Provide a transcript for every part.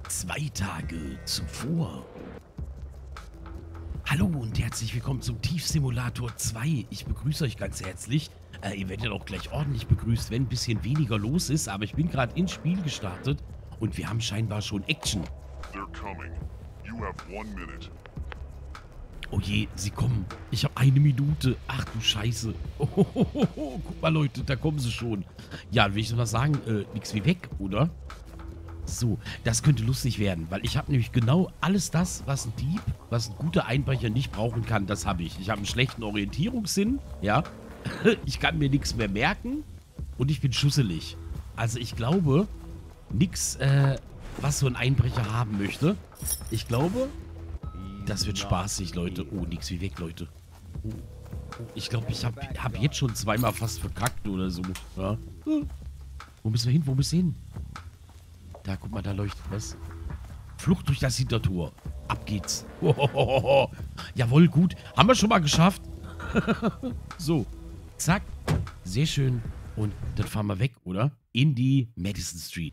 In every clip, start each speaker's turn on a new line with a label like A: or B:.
A: 2 Tage zuvor. Hallo und herzlich willkommen zum Tiefsimulator 2. Ich begrüße euch ganz herzlich. Ihr werdet auch gleich ordentlich begrüßt, wenn ein bisschen weniger los ist. Aber ich bin gerade ins Spiel gestartet und wir haben scheinbar schon Action.
B: They're coming. You have 1 minute.
A: Oh je, sie kommen. Ich habe 1 Minute. Ach du Scheiße. Guck mal Leute, da kommen sie schon. Ja, will ich noch was sagen? Nix wie weg, oder? So, das könnte lustig werden, weil ich habe nämlich genau alles das, was ein Dieb, was ein guter Einbrecher nicht brauchen kann, das habe ich. Ich habe einen schlechten Orientierungssinn, ja. Ich kann mir nichts mehr merken und ich bin schusselig. Also ich glaube, nichts, was so ein Einbrecher haben möchte. Ich glaube, das wird spaßig, Leute. Oh, nix wie weg, Leute. Oh. Ich glaube, ich hab jetzt schon zweimal fast verkackt oder so. Ja. Wo müssen wir hin? Wo müssen wir hin? Da, guck mal, da leuchtet was. Flucht durch das Hintertor. Ab geht's. Hohohoho. Jawohl, gut. Haben wir schon mal geschafft. So. Zack. Sehr schön. Und dann fahren wir weg, oder? In die Madison Street.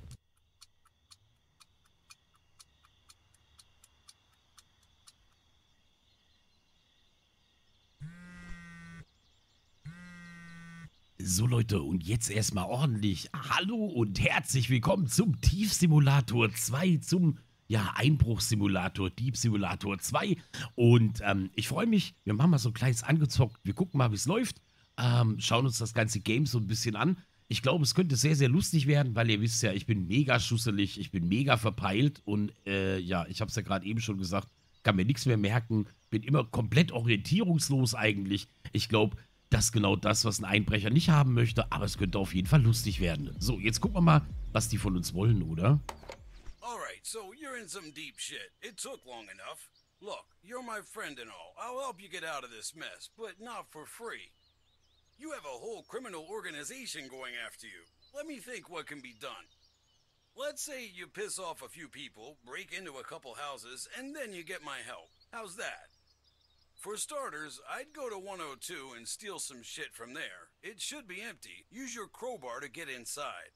A: So Leute, und jetzt erstmal ordentlich hallo und herzlich willkommen zum Tiefsimulator 2, zum Einbruchssimulator, Diebsimulator 2. Und ich freue mich, wir machen mal so ein kleines angezockt, wir gucken mal, wie es läuft, schauen uns das ganze Game so ein bisschen an. Ich glaube, es könnte sehr, sehr lustig werden, weil ihr wisst ja, ich bin mega schusselig, ich bin mega verpeilt und ich habe es ja gerade eben schon gesagt, kann mir nichts mehr merken, bin immer komplett orientierungslos eigentlich. Ich glaube, das ist genau das, was ein Einbrecher nicht haben möchte, aber es könnte auf jeden Fall lustig werden. So, jetzt gucken wir mal, was die von uns wollen, oder?
C: Alright, so you're in some deep shit. It took long enough. Look, you're my friend and all. I'll help you get out of this mess, but not for free. You have a whole criminal organization going after you. Let me think what can be done. Let's say you piss off a few people, break into a couple houses, and then you get my help. How's that? For starters, I'd go to 102 and steal some shit from there. It should be empty. Use your crowbar to get inside.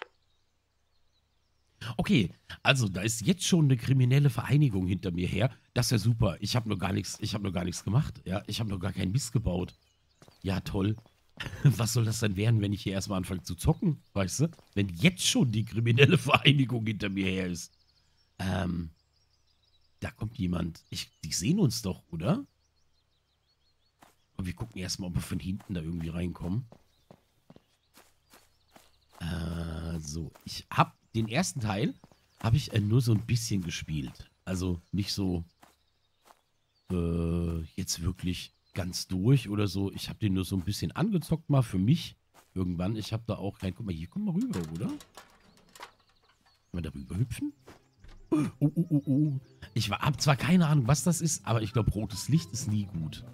A: Okay, also da ist jetzt schon eine kriminelle Vereinigung hinter mir her. Das ist ja super. Ich habe noch gar nichts gemacht. Ja, ich habe noch gar keinen Mist gebaut. Ja, toll. Was soll das denn werden, wenn ich hier erstmal anfange zu zocken, weißt du? Wenn jetzt schon die kriminelle Vereinigung hinter mir her ist. Da kommt jemand. Die sehen uns doch, oder? Und wir gucken erstmal, ob wir von hinten da irgendwie reinkommen. So, ich habe den ersten Teil nur so ein bisschen gespielt. Also nicht so jetzt wirklich ganz durch oder so. Ich habe den nur so ein bisschen angezockt mal für mich. Irgendwann. Ich habe da auch kein... Guck mal, hier kommen wir rüber, oder? Können wir da rüber hüpfen? Oh. Ich habe zwar keine Ahnung, was das ist, aber ich glaube, rotes Licht ist nie gut.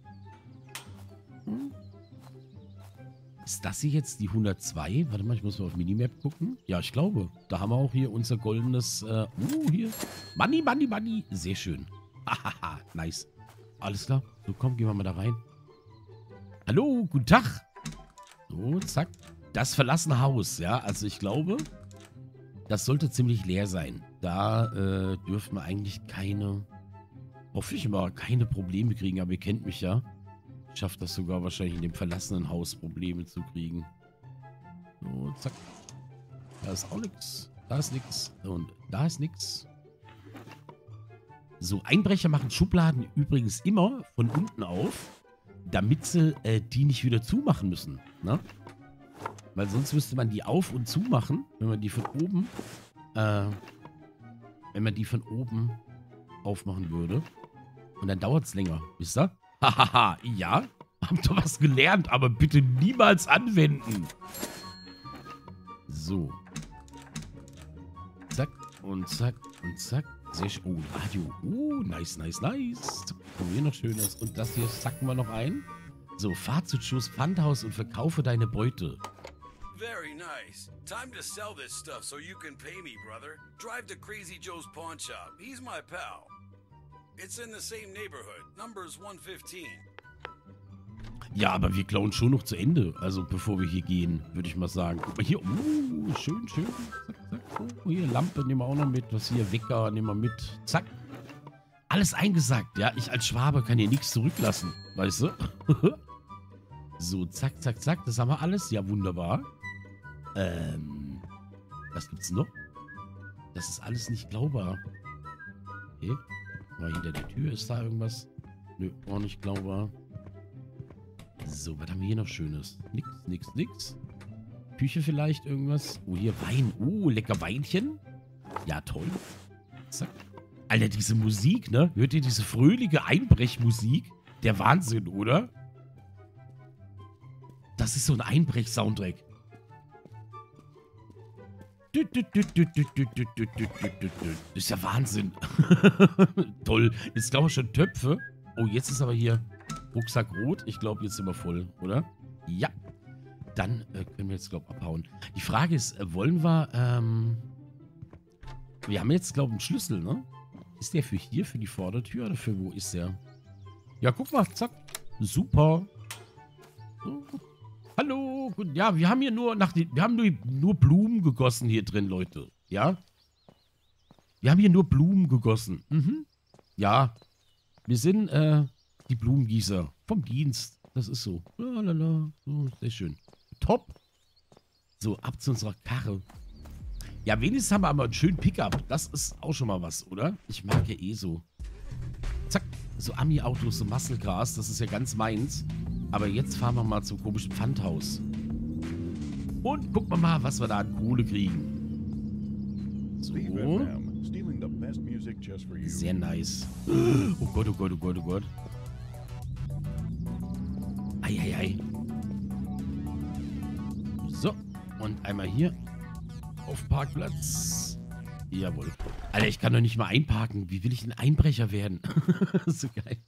A: Ist das hier jetzt die 102? Warte mal, ich muss mal auf Minimap gucken. Ja, ich glaube. Da haben wir auch hier unser goldenes... hier. Money. Sehr schön. Hahaha, nice. Alles klar. So, komm, gehen wir mal da rein. Hallo, guten Tag. So, zack. Das verlassene Haus, ja. Also ich glaube, das sollte ziemlich leer sein. Da dürfen wir eigentlich hoffe ich mal, keine Probleme kriegen. Aber ihr kennt mich ja. Schafft das sogar wahrscheinlich in dem verlassenen Haus Probleme zu kriegen. So, zack. Da ist auch nichts. Da ist nichts. Und da ist nichts. So, Einbrecher machen Schubladen übrigens immer von unten auf, damit sie die nicht wieder zumachen müssen. Ne? Weil sonst müsste man die auf- und zumachen, wenn man die von oben, aufmachen würde. Und dann dauert es länger. Wisst ihr? Hahaha, ja, habt ihr was gelernt, aber bitte niemals anwenden. So. Zack und zack und zack. Sehr schön. Oh, Radio. Nice. Kommen hier noch Schönes. Und das hier sacken wir noch ein. So, fahr zu Joes Pfandhaus und verkaufe deine Beute.
C: Very nice. Time to sell this stuff so you can pay me, brother. Drive to Crazy Joe's pawn shop. He's my pal. It's in the same neighborhood. Number's 115.
A: Ja, aber wir klauen schon noch zu Ende. Also, bevor wir hier gehen, würde ich mal sagen. Guck mal hier. Schön. Zack. Oh, hier, Lampe nehmen wir auch noch mit. Was hier, Wecker nehmen wir mit. Zack. Alles eingesackt, ja. Ich als Schwabe kann hier nichts zurücklassen, weißt du? So, zack, zack, zack. Das haben wir alles. Ja, wunderbar. Was gibt's noch? Das ist alles nicht glaubar. Okay. Mal hinter der Tür ist da irgendwas. Nö, auch nicht glaubar. So, was haben wir hier noch Schönes? Nix, nix, nix. Küche vielleicht irgendwas. Oh, hier Wein. Oh, lecker Weinchen. Ja, toll. Zack. Alter, diese Musik, ne? Hört ihr diese fröhliche Einbrechmusik? Der Wahnsinn, oder? Das ist so ein Einbrech-Soundtrack. Das ist ja Wahnsinn. Toll. Jetzt glaube ich schon Töpfe. Oh, jetzt ist aber hier Rucksack rot. Ich glaube, jetzt sind wir voll, oder? Ja. Dann können wir jetzt, glaube ich, abhauen. Die Frage ist, wollen wir, wir haben jetzt, glaube ich, einen Schlüssel, ne? Ist der für hier, für die Vordertür oder für wo ist der? Ja, guck mal, zack. Super. So. Hallo. Gut. Ja, wir haben hier nur nur Blumen gegossen hier drin, Leute. Ja? Wir haben hier nur Blumen gegossen. Mhm. Ja. Wir sind, die Blumengießer vom Dienst. Das ist so. Lalala. So, sehr schön. Top. So, ab zu unserer Karre. Ja, wenigstens haben wir aber einen schönen Pickup. Das ist auch schon mal was, oder? Ich mag ja eh so. Zack. So Ami-Autos, so Muscle Cars. Das ist ja ganz meins. Aber jetzt fahren wir mal zum komischen Pfandhaus. Und gucken wir mal, was wir da an Kohle kriegen. So. Sehr nice. Oh Gott, oh Gott, oh Gott, oh Gott. Eieiei. So. Und einmal hier. Auf Parkplatz. Jawohl. Alter, ich kann doch nicht mal einparken. Wie will ich ein Einbrecher werden? So geil.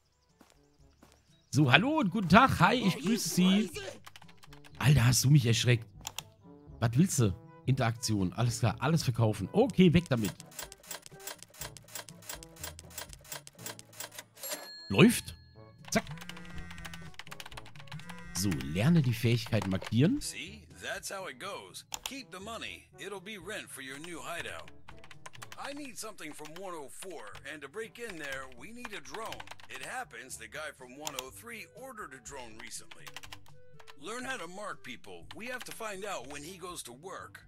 A: So, hallo und guten Tag. Hi, ich grüße Sie. Alter, hast du mich erschreckt. Was willst du? Interaktion. Alles klar, alles verkaufen. Okay, weg damit. Läuft. Zack. So, lerne die Fähigkeit markieren.
C: See, that's how it goes. Keep the money. It'll be rent for your new hideout. I need something from 104, and to break in there, we need a drone. It happens the guy from 103 ordered a drone recently. Learn how to mark people. We have to find out when he goes to work.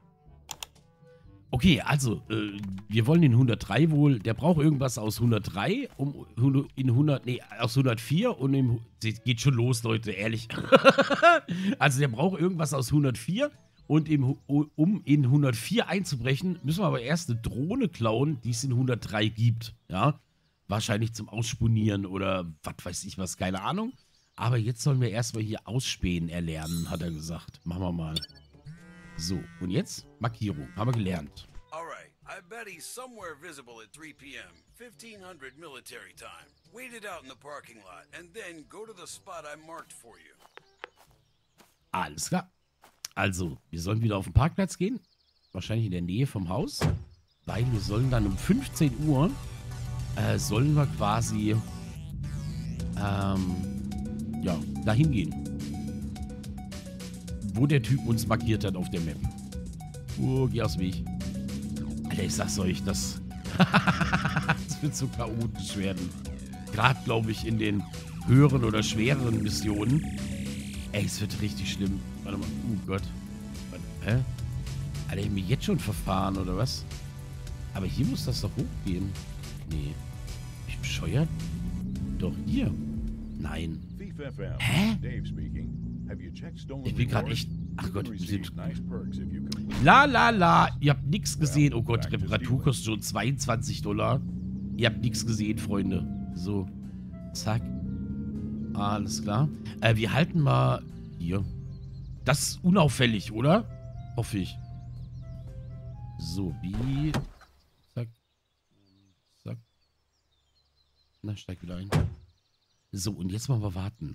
A: Okay, also, wir wollen den 103 wohl. Der braucht irgendwas aus 103, aus 104 und geht schon los, Leute, ehrlich. Also, der braucht irgendwas aus 104 und um in 104 einzubrechen, müssen wir aber erst eine Drohne klauen, die es in 103 gibt, ja. Wahrscheinlich zum Ausspionieren oder was weiß ich was, keine Ahnung. Aber jetzt sollen wir erstmal hier Ausspähen erlernen, hat er gesagt. Machen wir mal. So, und jetzt Markierung. Haben wir gelernt.
C: Alright, I bet he's somewhere visible at 3 p.m. 1500 military time. Wait it out in the parking lot and then go to the spot I marked for you.
A: Alles klar. Also, wir sollen wieder auf den Parkplatz gehen. Wahrscheinlich in der Nähe vom Haus. Weil wir sollen dann um 15 Uhr sollen wir quasi ja, dahin gehen. Wo der Typ uns markiert hat auf der Map. Oh, geh aus dem Weg. Alter, ich sag's euch, das wird so chaotisch werden. Gerade, glaube ich, in den höheren oder schwereren Missionen. Ey, es wird richtig schlimm. Warte mal. Oh Gott. Hä? Alter, ich mich jetzt schon verfahren, oder was? Aber hier muss das doch hochgehen. Nee. Bin ich bescheuert? Doch, hier. Nein. Hä? Ich bin gerade echt... Ach Gott, wir sind... La. Ihr habt nichts gesehen. Oh Gott, Reparatur kostet schon $22. Ihr habt nichts gesehen, Freunde. So. Zack. Alles klar. Wir halten mal... Hier. Das ist unauffällig, oder? Hoffe ich. So, wie... Zack. Zack. Na, steig wieder ein. So, und jetzt mal warten.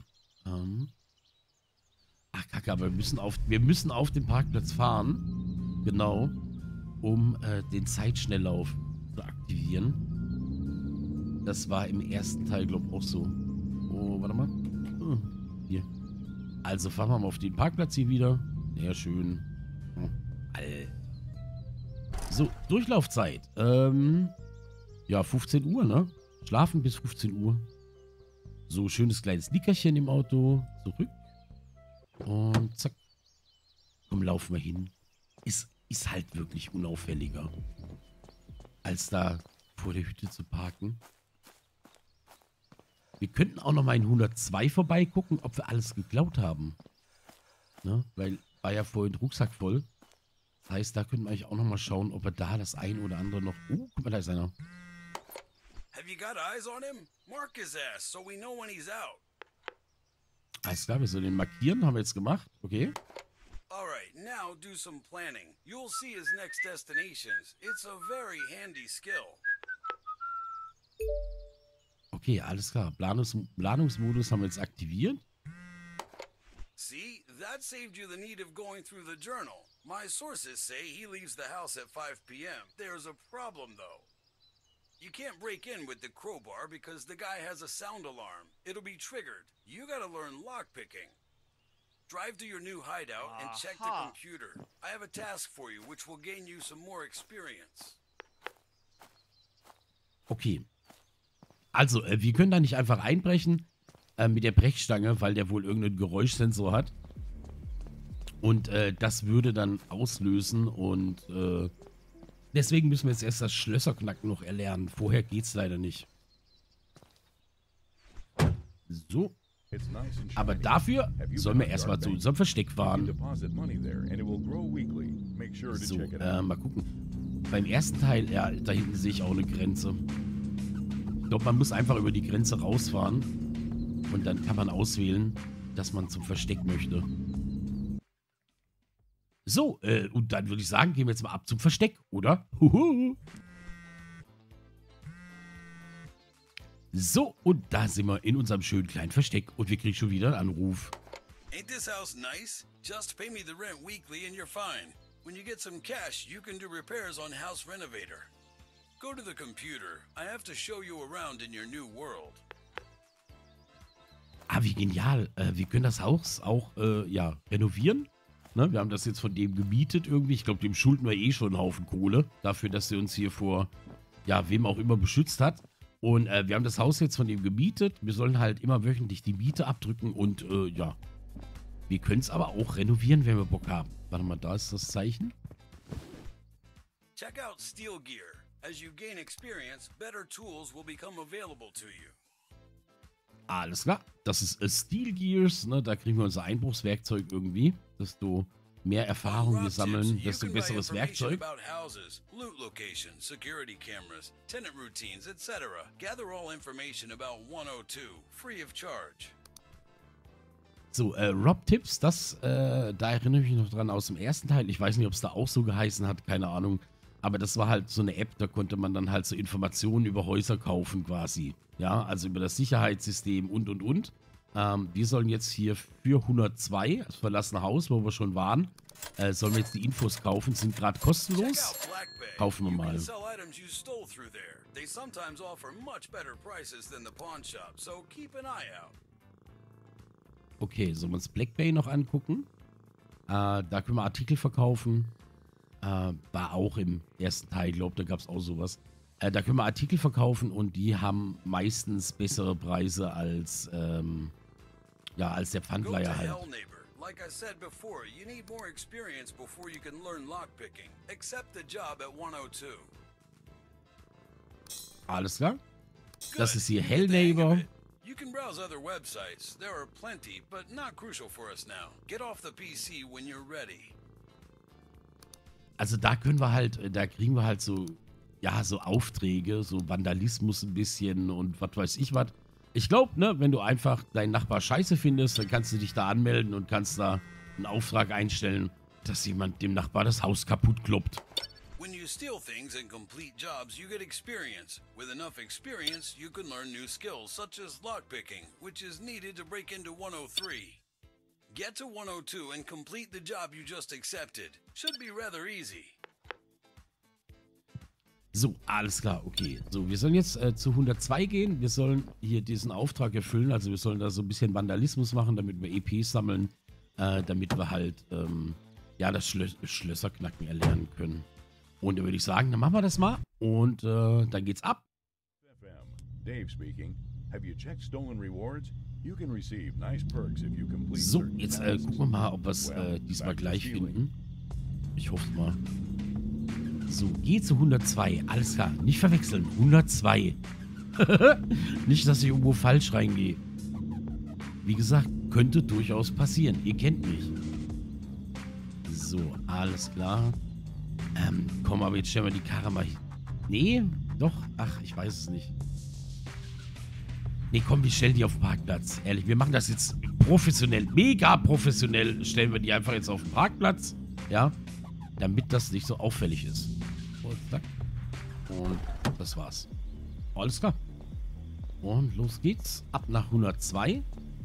A: Ach, Kacke, aber wir müssen auf den Parkplatz fahren. Genau. Um den Zeitschnelllauf zu aktivieren. Das war im ersten Teil, glaube ich, auch so. Oh, warte mal. Hier. Also fahren wir mal auf den Parkplatz hier wieder. Ja, schön. So, Durchlaufzeit. Ja, 15 Uhr, ne? Schlafen bis 15 Uhr. So, schönes kleines Nickerchen im Auto. Zurück. Und zack. Komm, laufen wir hin. Ist halt wirklich unauffälliger, als da vor der Hütte zu parken. Wir könnten auch noch mal in 102 vorbeigucken, ob wir alles geklaut haben. Ne? Weil war ja vorhin Rucksack voll. Das heißt, da könnten wir eigentlich auch noch mal schauen, ob wir da das ein oder andere noch... guck mal, da ist einer.
C: Have you got eyes on him? Mark his ass so we know when he's out.
A: Alles klar, wir sollen den markieren. Haben wir jetzt gemacht. Okay.
C: Alright, now do some planning. You'll see his next destinations. It's a very handy skill.
A: Okay, alles klar. Planungsmodus haben wir jetzt aktiviert.
C: See, that saved you the need of going through the journal. My sources say he leaves the house at 5 p.m. There's a problem, though. You can't break in with the crowbar because the guy has a sound alarm. It'll be triggered. You gotta learn lockpicking. Drive to your new hideout and check the computer. I have a task for you which will gain you some more experience.
A: Okay. Also, wir können da nicht einfach einbrechen mit der Brechstange, weil der wohl irgendeinen Geräuschsensor hat. Und das würde dann auslösen und deswegen müssen wir jetzt erst das Schlösserknacken noch erlernen. Vorher geht's leider nicht. So. Aber dafür sollen wir erstmal zu unserem Versteck fahren. So, mal gucken. Beim ersten Teil, ja, da hinten sehe ich auch eine Grenze. Ich glaube, man muss einfach über die Grenze rausfahren. Und dann kann man auswählen, dass man zum Versteck möchte. So, und dann würde ich sagen, gehen wir jetzt mal ab zum Versteck, oder? Huhu. So, und da sind wir in unserem schönen kleinen Versteck. Und wir kriegen schon wieder einen Anruf.
C: Ain't this house nice? Just pay me the rent weekly and you're fine. When you get some cash, you can do repairs on House Renovator. Go to the computer. I have to show you around in your new world.
A: Ah, wie genial. Wir können das Haus auch, ja, renovieren. Ne? Wir haben das jetzt von dem gemietet irgendwie. Ich glaube, dem schulden wir eh schon einen Haufen Kohle. Dafür, dass er uns hier vor, ja, wem auch immer beschützt hat. Und wir haben das Haus jetzt von dem gemietet. Wir sollen halt immer wöchentlich die Miete abdrücken. Und, ja, wir können es aber auch renovieren, wenn wir Bock haben. Warte mal, da ist das Zeichen.
C: Check out Steel Gear. As you gain experience, better tools will become available to you.
A: Alles klar. Das ist Steel Gears, ne? Da kriegen wir unser Einbruchswerkzeug irgendwie. Desto mehr Erfahrung wir sammeln, desto besseres Werkzeug.
C: Loot locations, security cameras, tenant routines, etc. Gather all information about 102, free of charge.
A: So, Rob-Tipps, da erinnere ich mich noch dran aus dem ersten Teil. Ich weiß nicht, ob es da auch so geheißen hat, keine Ahnung. Aber das war halt so eine App, da konnte man dann halt so Informationen über Häuser kaufen quasi. Ja, also über das Sicherheitssystem und. Wir sollen jetzt hier für 102, das verlassene Haus, wo wir schon waren, sollen wir jetzt die Infos kaufen, sind gerade kostenlos. Kaufen wir mal. Okay, sollen wir uns Black Bay noch angucken? Da können wir Artikel verkaufen. War auch im ersten Teil, glaube da gab es auch sowas. Da können wir Artikel verkaufen und die haben meistens bessere Preise als, ja, als der Pfandleiher halt.
C: Like I said before, you need more experience before you can learn lockpicking. Accept the job at 102.
A: Alles klar. Das ist hier Hellneighbor.
C: You can browse other websites. There are plenty, but not crucial for us now. Get off the PC when you're ready.
A: Also da können wir halt, da kriegen wir halt so, ja, so Aufträge, so Vandalismus ein bisschen und was weiß ich was. Ich glaube, ne, wenn du einfach deinen Nachbar scheiße findest, dann kannst du dich da anmelden und kannst da einen Auftrag einstellen, dass jemand dem Nachbar das Haus kaputt kloppt.
C: When you steal things and complete jobs, you get experience. With enough experience, you can learn new skills such as lockpicking, which is needed to break into 103. Get to 102 and complete the job you just accepted. Should be rather easy.
A: So, alles klar, okay. So, wir sollen jetzt zu 102 gehen. Wir sollen hier diesen Auftrag erfüllen. Also wir sollen da so ein bisschen Vandalismus machen, damit wir EPs sammeln. Damit wir halt, ja, das Schlösserknacken erlernen können. Und dann würde ich sagen, dann machen wir das mal. Und dann geht's ab.
D: FM. Dave speaking. Have you checked stolen rewards? You can receive nice perks if you complete
A: So,
D: certain
A: jetzt
D: tasks.
A: gucken wir mal, ob wir es
D: Well,
A: diesmal
D: back to
A: gleich
D: stealing.
A: finden. Ich hoffe mal. So, geh zu 102. Alles klar. Nicht verwechseln. 102. Nicht, dass ich irgendwo falsch reingehe. Wie gesagt, könnte durchaus passieren. Ihr kennt mich. So, alles klar. Komm, aber jetzt stellen wir die Karre mal... Nee, doch. Ach, ich weiß es nicht. Nee, komm, wir stellen die auf den Parkplatz. Ehrlich, wir machen das jetzt professionell. Mega professionell stellen wir die einfach jetzt auf den Parkplatz. Ja, damit das nicht so auffällig ist. Und zack. Und das war's. Alles klar. Und los geht's. Ab nach 102.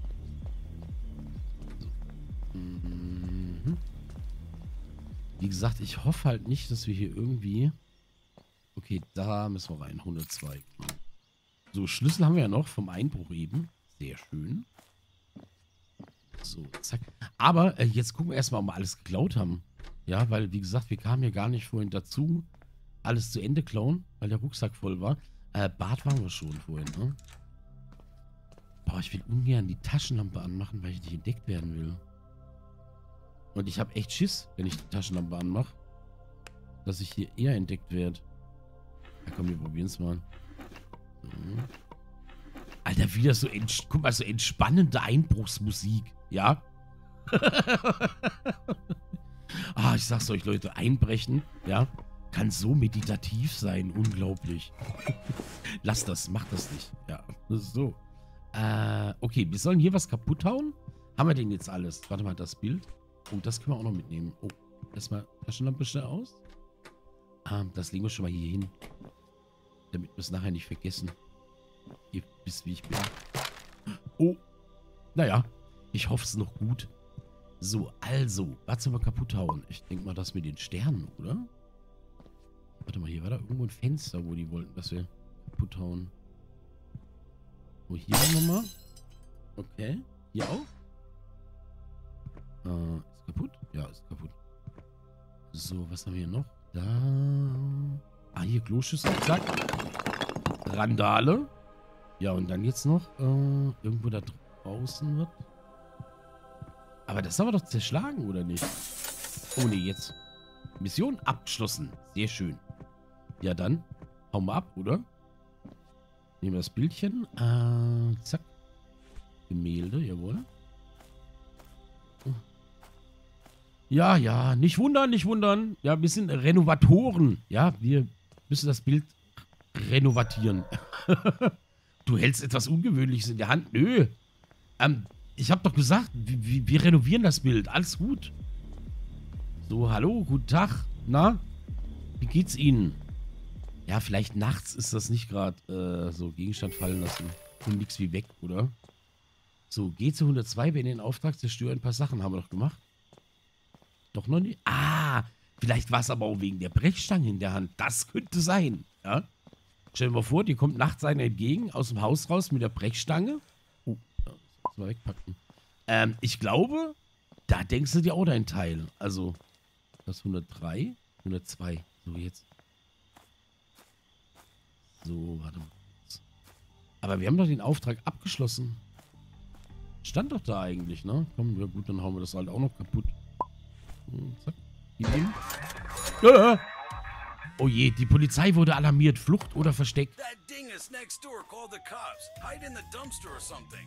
A: So. Mhm. Wie gesagt, ich hoffe halt nicht, dass wir hier irgendwie... Okay, da müssen wir rein. 102. So, Schlüssel haben wir ja noch vom Einbruch eben. Sehr schön. So, zack. Aber jetzt gucken wir erstmal, ob wir alles geklaut haben. Ja, weil, wie gesagt, wir kamen ja gar nicht vorhin dazu, alles zu Ende klauen, weil der Rucksack voll war. Bad waren wir schon vorhin, ne? Boah, ich will ungern die Taschenlampe anmachen, weil ich nicht entdeckt werden will. Und ich habe echt Schiss, wenn ich die Taschenlampe anmache, dass ich hier eher entdeckt werde. Ja, komm, wir probieren es mal. So. Alter, wieder so, guck mal, so entspannende Einbruchsmusik, ja? Ah, ich sag's euch, Leute, Einbrechen, ja, kann so meditativ sein, unglaublich. Lasst das, macht das nicht, ja, das ist so. Okay, wir sollen hier was kaputt hauen. Haben wir denn jetzt alles? Warte mal, das Bild. Oh, das können wir auch noch mitnehmen. Oh, erstmal Taschenlampe schnell aus. Das legen wir schon mal hier hin. Damit wir es nachher nicht vergessen. Ihr wisst, wie ich bin. Oh. Naja. Ich hoffe, es ist noch gut. So, also. Was sollen wir kaputt hauen? Ich denke mal, das mit den Sternen, oder? Warte mal, hier war da irgendwo ein Fenster, wo die wollten, dass wir kaputt hauen. Oh, hier nochmal. Okay. Hier auch. Ist kaputt? Ja, ist kaputt. So, was haben wir hier noch? Da. Ah, hier Kloschüssel. Zack. Randale. Ja, und dann jetzt noch irgendwo da draußen wird. Aber das haben wir doch zerschlagen, oder nicht? Oh, nee, jetzt. Mission abgeschlossen. Sehr schön. Ja, dann. Hauen wir ab, oder? Nehmen wir das Bildchen. Zack. Gemälde, jawohl. Ja, ja, nicht wundern, nicht wundern. Ja, wir sind Renovatoren. Ja, wir müssen das Bild renovatieren. Du hältst etwas Ungewöhnliches in der Hand. Nö. Ich habe doch gesagt, wir renovieren das Bild. Alles gut. So, hallo, guten Tag. Na, wie geht's Ihnen? Ja, vielleicht nachts ist das nicht gerade so Gegenstand fallen lassen. Und nichts wie weg, oder? So, geh zu 102, wenn den Auftrag zerstören. Ein paar Sachen haben wir doch gemacht. Doch noch nicht? Ah, vielleicht war es aber auch wegen der Brechstange in der Hand. Das könnte sein, ja? Stell dir mal vor, dir kommt nachts einer entgegen, aus dem Haus raus mit der Brechstange. Oh, das müssen wir wegpacken. Ich glaube, da denkst du dir auch dein Teil. Also, das 103, 102. So, jetzt. So, warte mal. Aber wir haben doch den Auftrag abgeschlossen. Stand doch da eigentlich, ne? Komm, ja gut, dann hauen wir das halt auch noch kaputt. Zack. Oh je, die Polizei wurde alarmiert. Flucht oder Versteck.
C: That dingus next door called the cops. Hide in the dumpster or something.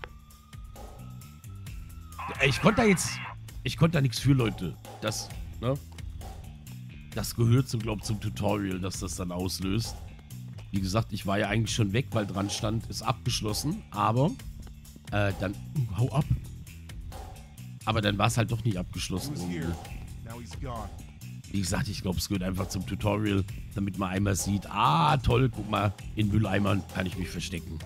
A: Ich konnte da nichts für, Leute. Das, ne? Das gehört zum Tutorial, dass das dann auslöst. Wie gesagt, ich war ja eigentlich schon weg, weil dran stand, ist abgeschlossen. Aber, dann, hau ab. Aber dann war es halt doch nicht abgeschlossen. Wie gesagt, ich glaube, es gehört einfach zum Tutorial, damit man einmal sieht, ah, toll, guck mal, in Mülleimern kann ich mich verstecken.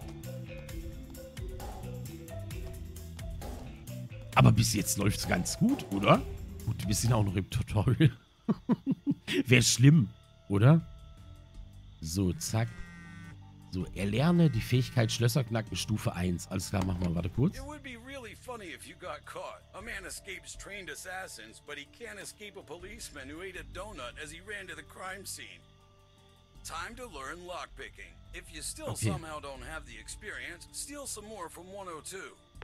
A: Aber bis jetzt läuft es ganz gut, oder? Gut, wir sind auch noch im Tutorial. Wäre schlimm, oder? So, zack. So, erlerne die Fähigkeit Schlösser knacken Stufe 1. Alles klar, machen wir, warte kurz.
C: It would be really funny if you got caught. A man escapes trained assassins, but he can't escape a policeman who ate a donut as he ran to the crime scene. Time to learn lockpicking. If you still somehow don't have the experience, steal some more from 102.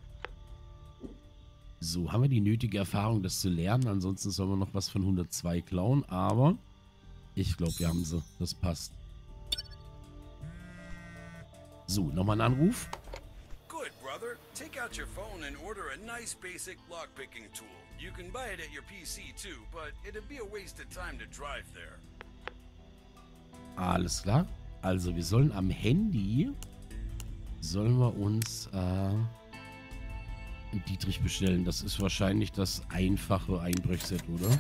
A: So, haben wir die nötige Erfahrung, das zu lernen. Ansonsten sollen wir noch was von 102 klauen. Aber ich glaube, wir haben sie. Das passt. So, nochmal ein Anruf.
C: Good, brother. Take out your phone and order a nice basic lockpicking tool. You can buy it at your PC too, but it'd be a waste of time to drive there.
A: Alles klar. Also, wir sollen am Handy, sollen wir uns einen Dietrich bestellen. Das ist wahrscheinlich das einfache Einbrechset, oder?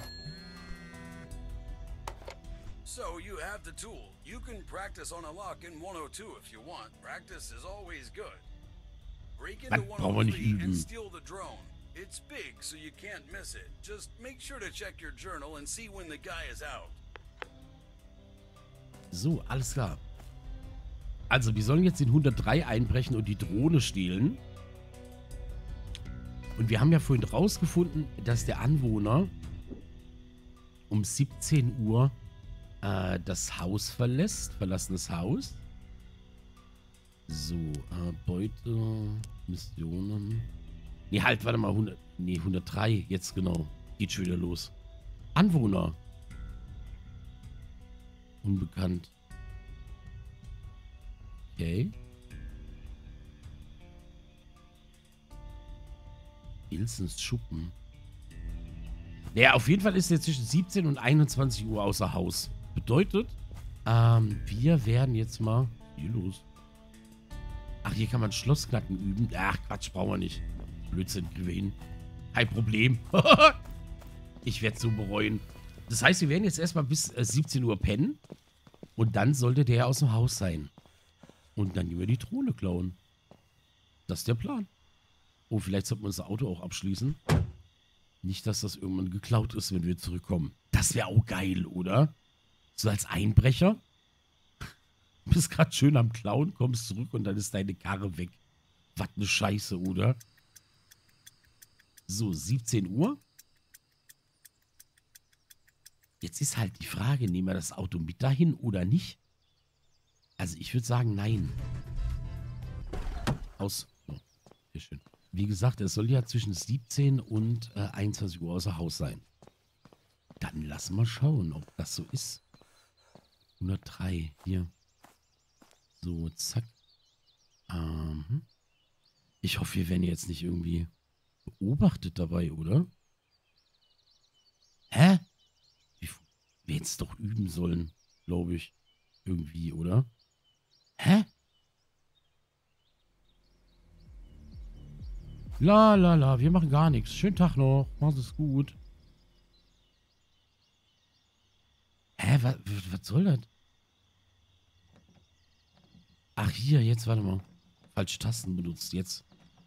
C: So, you have the tool. You can practice on a lock in 102 if you want. Practice is always good. Break into
A: Das brauchen wir nicht
C: 103
A: üben.
C: and steal the drone. It's big, so you can't miss it. Just make sure to check your journal and see when the guy is out.
A: So, alles klar. Also, wir sollen jetzt den 103 einbrechen und die Drohne stehlen. Und wir haben ja vorhin rausgefunden, dass der Anwohner um 17 Uhr das Haus verlassen das Haus. So, Beute, Missionen. Nee, halt, warte mal, 103, jetzt genau. Geht schon wieder los. Anwohner. Unbekannt. Okay. Ilsens Schuppen. Ja, auf jeden Fall ist er zwischen 17 und 21 Uhr außer Haus. Bedeutet, wir werden jetzt mal... Hier los. Ach, hier kann man Schlossknacken üben. Ach, Quatsch, brauchen wir nicht. Blödsinn, kriegen wir hin. Kein Problem. Ich werde es so bereuen. Das heißt, wir werden jetzt erstmal bis 17 Uhr pennen. Und dann sollte der aus dem Haus sein. Und dann gehen wir die Drohne klauen. Das ist der Plan. Oh, vielleicht sollten wir unser Auto auch abschließen. Nicht, dass das irgendwann geklaut ist, wenn wir zurückkommen. Das wäre auch geil, oder? So als Einbrecher. Du bist gerade schön am Klauen, kommst zurück und dann ist deine Karre weg. Was eine Scheiße, oder? So, 17 Uhr. Jetzt ist halt die Frage, nehmen wir das Auto mit dahin oder nicht? Also ich würde sagen, nein. Aus. Oh, sehr schön. Wie gesagt, es soll ja zwischen 17 und 21 Uhr außer Haus sein. Dann lassen wir schauen, ob das so ist. 103, hier. So, zack. Ich hoffe, wir werden jetzt nicht irgendwie beobachtet dabei, oder? Hä? Wir hätten es doch üben sollen, glaube ich. Irgendwie, oder? Hä? La, wir machen gar nichts. Schönen Tag noch. Mach's es gut. Hä, was soll das? Ach, hier, jetzt, warte mal. Falsche Tasten benutzt, jetzt.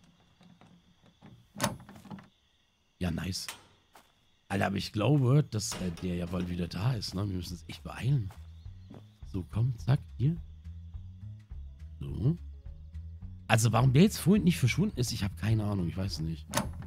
A: Ja, nice. Alter, aber ich glaube, dass der ja bald wieder da ist, ne? Wir müssen uns echt beeilen. So, komm, zack, hier. So. Also, warum der jetzt vorhin nicht verschwunden ist, ich habe keine Ahnung, ich weiß es nicht.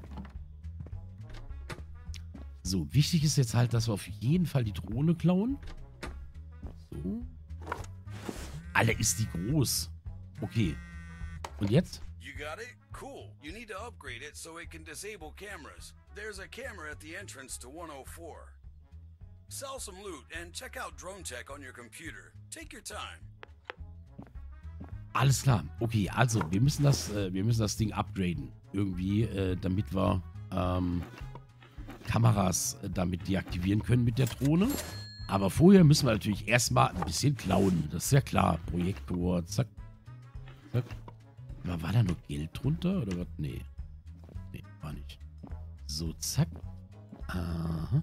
A: So, wichtig ist jetzt halt, dass wir auf jeden Fall die Drohne klauen. So. Alter, ist die groß. Okay. Und jetzt?
C: You got it? Cool. You need to upgrade it so it can disable cameras. There's a camera at the entrance to 104. Sell some loot and check out Drone Tech on your computer. Take your time.
A: Alles klar. Okay, also wir müssen das Ding upgraden. Irgendwie, damit wir Kameras damit deaktivieren können mit der Drohne. Aber vorher müssen wir natürlich erstmal ein bisschen klauen. Das ist ja klar. Projektor, zack. Zack. Aber war da noch Geld drunter oder was? Nee. Nee, war nicht. So, zack. Aha.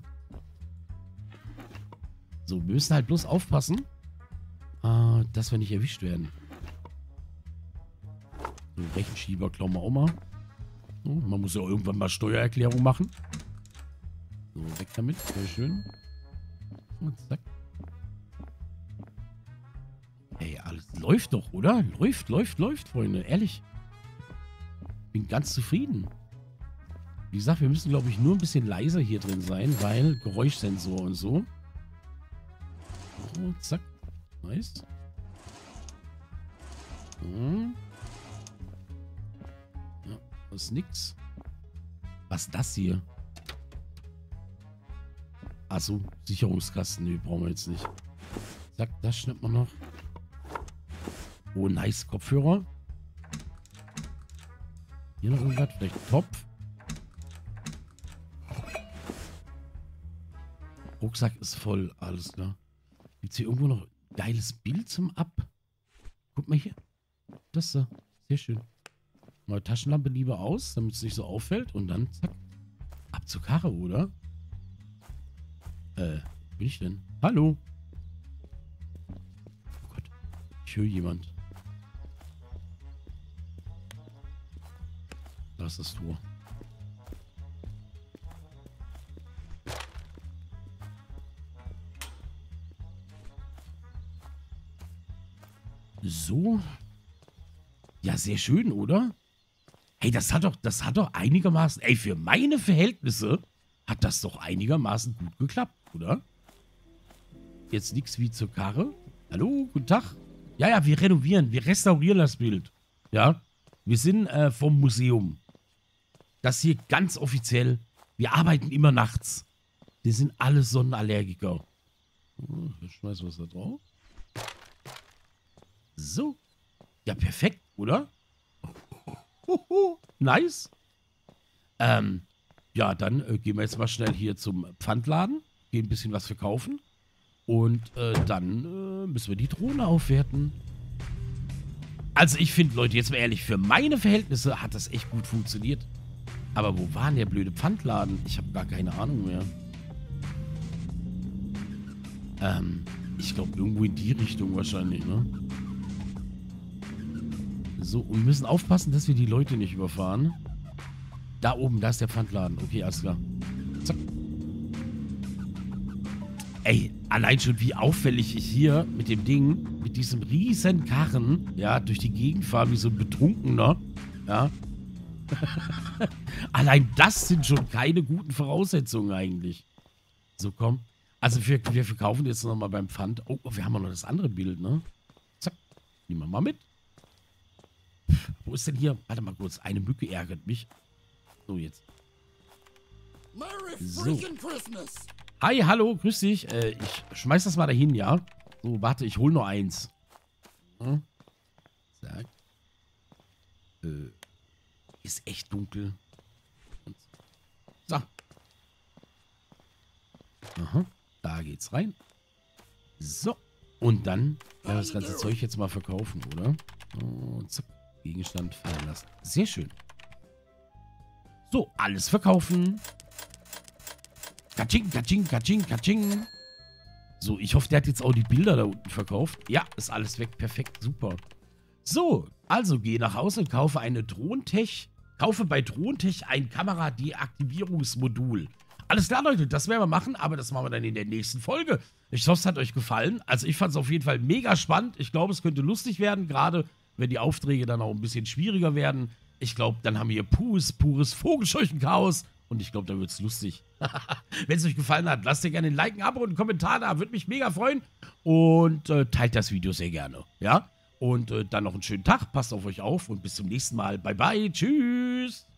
A: So, wir müssen halt bloß aufpassen, dass wir nicht erwischt werden. So, Rechenschieber klauen wir auch mal. So, man muss ja irgendwann mal Steuererklärung machen. So, weg damit. Sehr schön. Und zack. Ey, alles läuft doch, oder? Läuft, Freunde. Ehrlich. Bin ganz zufrieden. Wie gesagt, wir müssen, glaube ich, nur ein bisschen leiser hier drin sein, weil Geräuschsensor und so. Oh, zack. Nice. Ja, das ist nix. Was ist das hier? Achso, Sicherungskasten. Nee, brauchen wir jetzt nicht. Zack, das schnappt man noch. Oh, nice. Kopfhörer. Hier noch irgendwas. Vielleicht ein Topf. Rucksack ist voll. Alles klar. Gibt es hier irgendwo noch ein geiles Bild zum Ab? Guck mal hier. Das da. Sehr schön. Mal Taschenlampe lieber aus, damit es nicht so auffällt. Und dann, zack. Ab zur Karre, oder? Wo bin ich denn? Hallo? Oh Gott. Ich höre jemand. Da ist das Tor. So. Ja, sehr schön, oder? Hey, das hat doch einigermaßen, ey, für meine Verhältnisse hat das doch einigermaßen gut geklappt, oder? Jetzt nichts wie zur Karre. Hallo, guten Tag. Ja, ja, wir renovieren, wir restaurieren das Bild. Ja, wir sind vom Museum. Das hier ganz offiziell. Wir arbeiten immer nachts. Wir sind alle Sonnenallergiker. Ich schmeiß was da drauf. So. Ja, perfekt, oder? Nice. Ja, dann gehen wir jetzt mal schnell hier zum Pfandladen. Gehen ein bisschen was verkaufen. Und dann müssen wir die Drohne aufwerten. Also ich finde, Leute, jetzt mal ehrlich, für meine Verhältnisse hat das echt gut funktioniert. Aber wo war denn der blöde Pfandladen? Ich habe gar keine Ahnung mehr. Ich glaube, irgendwo in die Richtung wahrscheinlich, ne? So, und wir müssen aufpassen, dass wir die Leute nicht überfahren. Da oben, da ist der Pfandladen. Okay, alles klar. Zack. Ey, allein schon wie auffällig ich hier mit dem Ding, mit diesem riesen Karren, ja, durch die Gegend fahre, wie so ein Betrunkener, ja. Allein das sind schon keine guten Voraussetzungen eigentlich. So, komm. Also wir verkaufen jetzt nochmal beim Pfand. Oh, wir haben auch noch das andere Bild, ne? Zack. Nehmen wir mal mit. Wo ist denn hier? Warte mal kurz. Eine Mücke ärgert mich. So, jetzt. So. Hi, hallo, grüß dich. Ich schmeiß das mal dahin, ja? So, warte, ich hol nur eins. Hm? Zack. Ist echt dunkel. So. Aha. Da geht's rein. So. Und dann werden wir das ganze Zeug jetzt mal verkaufen, oder? Und zack. Gegenstand fallen lassen. Sehr schön. So, alles verkaufen. Katsching, katsching, katsching, katsching. So, ich hoffe, der hat jetzt auch die Bilder da unten verkauft. Ja, ist alles weg. Perfekt, super. So, also geh nach Hause und kaufe eine Drohntech. Kaufe bei Drohntech ein Kamera-Deaktivierungsmodul. Alles klar, Leute, das werden wir machen, aber das machen wir dann in der nächsten Folge. Ich hoffe, es hat euch gefallen. Also ich fand es auf jeden Fall mega spannend. Ich glaube, es könnte lustig werden, gerade wenn die Aufträge dann auch ein bisschen schwieriger werden. Ich glaube, dann haben wir pures Vogelscheuchenchaos. Und ich glaube, da wird es lustig. Wenn es euch gefallen hat, lasst ihr gerne ein Like, ein Abo und einen Kommentar da. Würde mich mega freuen. Und teilt das Video sehr gerne. Ja? Und dann noch einen schönen Tag. Passt auf euch auf und bis zum nächsten Mal. Bye, bye. Tschüss.